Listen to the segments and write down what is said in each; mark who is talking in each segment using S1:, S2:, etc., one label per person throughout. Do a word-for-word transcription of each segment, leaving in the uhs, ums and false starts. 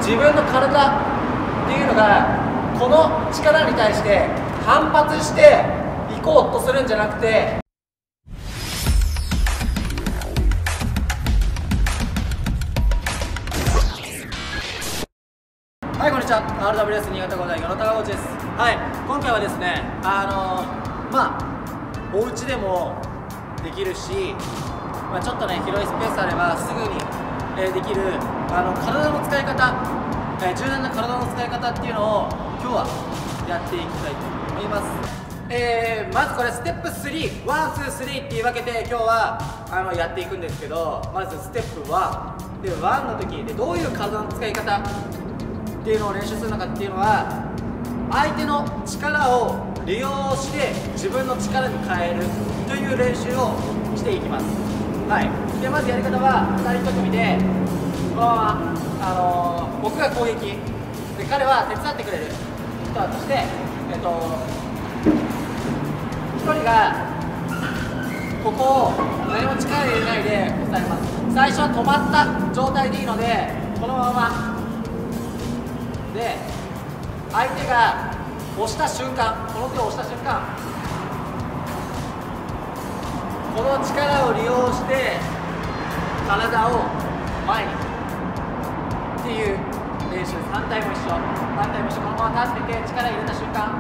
S1: 自分の体っていうのがこの力に対して反発していこうとするんじゃなくて、はい、こんにちは。 アールダブリューエス 新潟五代与野高コーチです。はい、今回はですね、あのー、まあお家でもできるし、まあ、ちょっとね広いスペースあればすぐに、えー、できるあの体の使い方、えー、柔軟な体の使い方っていうのを今日はやっていきたいと思います。えー、まずこれステップスリー、ワン、ツー、スリーっていうわけで今日はあのやっていくんですけど、まずステップワンで、ワンの時でどういう体の使い方っていうのを練習するのかっていうのは、相手の力を利用して自分の力に変えるという練習をしていきます。はい、でまずやり方はふたりいち組でこのまま、あのー、僕が攻撃で彼は手伝ってくれる人だとして、えっと、ひとりがここを何も力入れないで押さえます。最初は止まった状態でいいのでこのままで、相手が押した瞬間、この手を押した瞬間、この力を利用して体を前にっていう練習。反対も一緒、反対も一緒。このまま立ってて力入れた瞬間、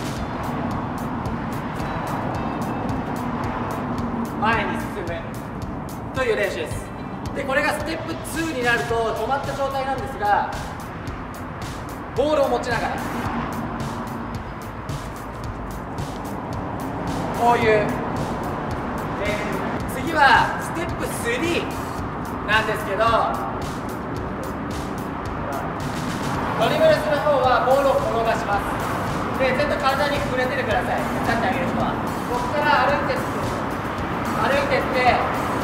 S1: 前に進むという練習です。でこれがステップツーになると止まった状態なんですが、ボールを持ちながらこういう、えー、次はステップスリーなんですけど、ドリブルする方はボールを転がします。で絶対体に触れててください。手伝ってあげる人はここから歩いてって歩いてって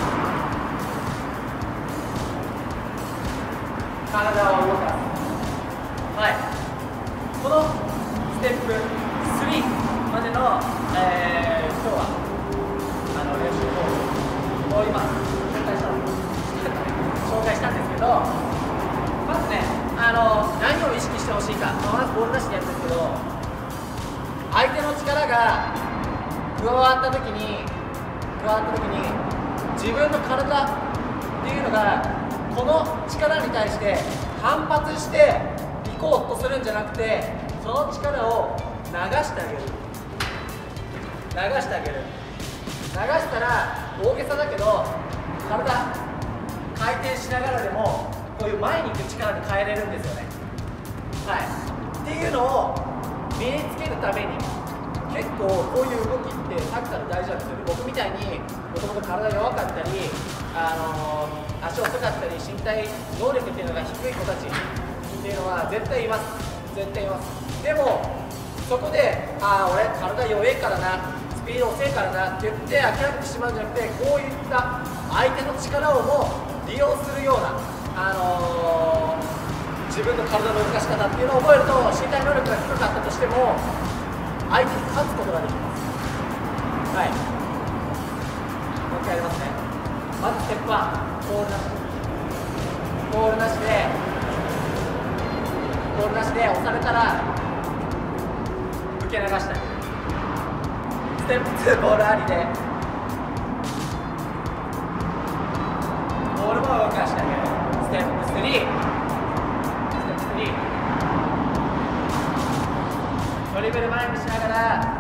S1: 体を動かす。はい、このステップスリーまでの、えー、今日はあの練習を今紹介した紹介したんですけど、まずね、あの何を意識してほしいか、まずボール出してやるんですけど、相手の力が加わった時に加わった時に自分の体っていうのがこの力に対して反発していこうとするんじゃなくて、その力を流してあげる流してあげる流したら大げさだけど体回転しながらでもこういう前に行く力に変えれるんですよね。はい、っていうのを身につけるために結構こういう動きってサッカーで大事なんですよね。僕みたいにもともと体弱かったり、あのー、足遅かったり身体能力っていうのが低い子たちっていうのは絶対います。絶対います。でもそこでああ俺体弱いからな、スピード遅いからなって言って諦めてしまうんじゃなくて、こういった相手の力をも利用するような、あのー、自分の体の動かし方っていうのを覚えると、身体能力が低かったとしても相手に勝つことができます。はい、もう一回やりますね。まずステップワン、ボールなしボールなしでボールなしで押されたら受け流したい。ステップツー、ボールありでボールも動かしてあげる。ステップスリー、ステップスリー、ドリブル前にしながら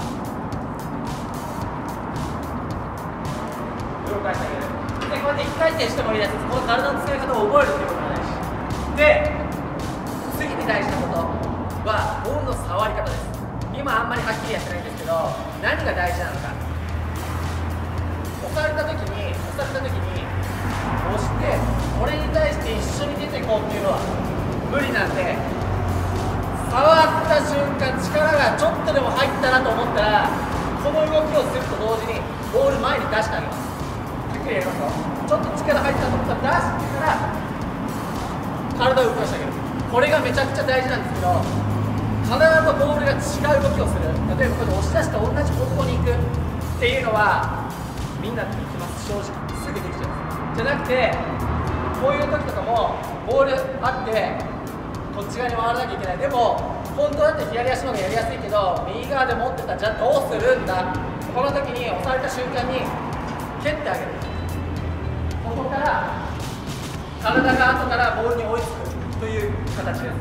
S1: 動かしてあげる。でこうやっていっかい転してもいいです。この体の使い方を覚えるっていうことが大事で、次に大事なことはボールの触り方です。今あんまりはっきりやってないんですけど、何が大事なのか。押された時に押された時に押して、これに対して一緒に出ていこうっていうのは無理なんで、触った瞬間力がちょっとでも入ったなと思ったらこの動きをすると同時にボール前に出してあげます。ゆっくりやりますよ。ちょっと力入ったと思ったら出してから体を動かしてあげる。これがめちゃくちゃ大事なんですけど、必ずボールが違う動きをする。例えばこれ押し出して同じ方向に行くっていうのはみんなできます。正直すぐできちゃうんです。じゃなくてこういう時とかもボールあってこっち側に回らなきゃいけない。でも本当だって左足の方がやりやすいけど、右側で持ってた。じゃあどうするんだ。この時に押された瞬間に蹴ってあげる。そこから体が後からボールに追いつくという形です。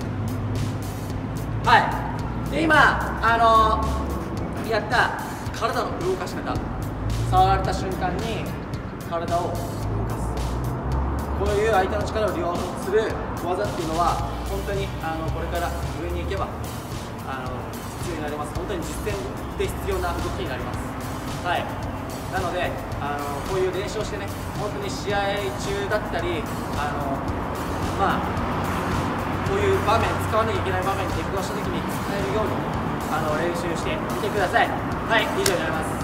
S1: はい。で今あのー、やった体の動かし方、触られた瞬間に体を動かす、こういう相手の力を利用する技っていうのは本当にあのこれから上に行けばあの必要になります。本当に実践で必要な動きになります。はい。なのであのこういう練習をしてね、本当に試合中だったりあのまあこういう場面、使わなきゃいけない場面に出くわした時に使えるようにあの練習してみてください。はい、以上になります。